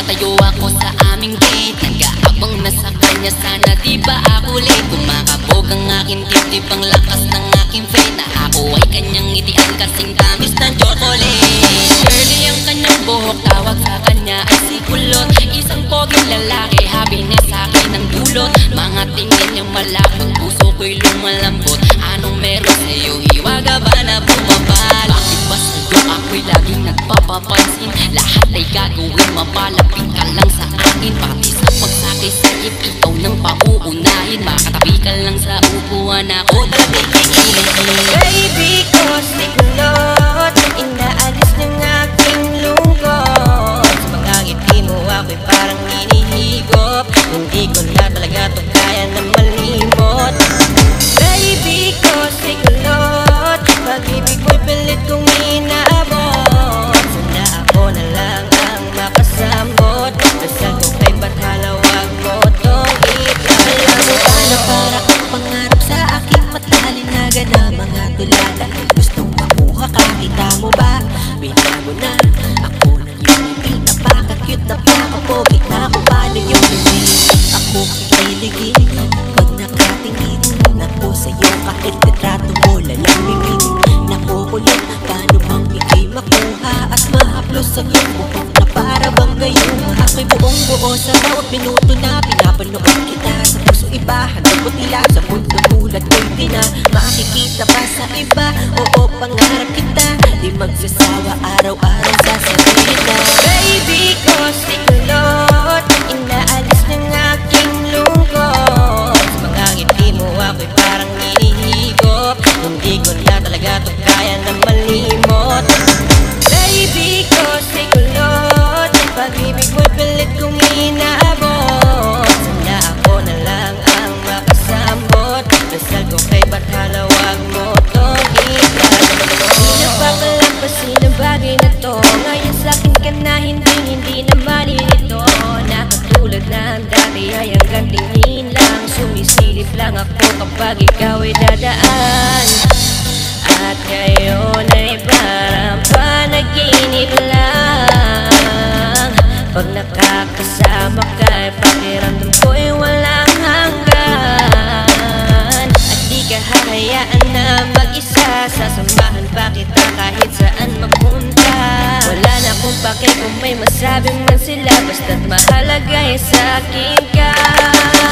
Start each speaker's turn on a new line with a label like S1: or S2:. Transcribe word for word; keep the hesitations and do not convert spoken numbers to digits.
S1: Nakatayo ako sa aming gate, nag-aabang na sa kanya, sana di ba ako late. Kumakabog ang aking tip-tip, ang lakas ng aking faith, na ako ay kanyang ngitian kasing tamis ng chocolate. Curly ang kanyang buhok, tawag sa kanya ay si Kulot. Isang poging lalaki, happiness sa akin ang dulot. Mga tingin niyang malapot, puso ko'y lumalambot. Anong meron sa'yo, hiwaga ba na bumabal? Bakit ba sa'yo ako'y laging nagpapapansin? Lahat ay gagawin, mapalapit ka lang sa akin. Pati sa pagsakay-sakit, ikaw nang pauunahin. Makatabi ka lang sa upuan, ako talaga'y kikilay.
S2: Baby ko si Kulot, inaalis ng aking lungkot. Sa mga ngiti mo ako'y parang hinihigop. Hindi ko na talaga to kaya na malimot. Baby ko si Kulot, pag-ibig ko'y pilit kong inaabot. Sana ako na lang ang makasambot. Dasal ko kay bathala, wag mo tong italam. Alam mo ba na para kang pangarap sa aking matalinagan na mga tulala? Gustong makuha ka, kita mo ba? Binago na ako ng iyong ngiti, napaka-cute, napaka-pogi na kung paano yung hindi ako kikiligin. Pag nakatingin ako sa'yo, kahit litrato mo lalamigin. Nakukulit, paano bang ikay makuha at mahaplos ang iyong buhok na para bang gayon? Ako'y buong buo sa bawat minuto na pinapanood kita. Sa puso iba, hanggang putila sa mundo tulad ko'y di na makikita pa sa iba. Oo, pangarap kita, di magsasawa araw-araw sasabihin na baby ko si Kulot, inaalis ng aking lungkot. Sa mga ngiti mo ako'y parang hinihigop. Hindi ko na talaga to kaya na malimot. Baby ko si Kulot, pag-ibig mo'y pilit kong inaabot. Sana ako na lang ang makasambot. Dasal ko kay bathala, wag mo tong italamot. Di na pa palampasin ang bagay na to. Ngayon sa'kin ka na hindi, hindi na malilito. Nakatulad na ang dati ay hanggang tingin lang. Sumisilip lang ako kapag ikaw ay dadaan. At ngayon ay parang panaginip lang. Pag nakakasama ka ay pakiramdam ko'y walang hanggan. At di ka hahayaan na mag-isa, sasamahan pa kita kahit saan mapunta. Wala na akong pake kung may masabi man sila, basta't mahalaga ay sa'kin ka.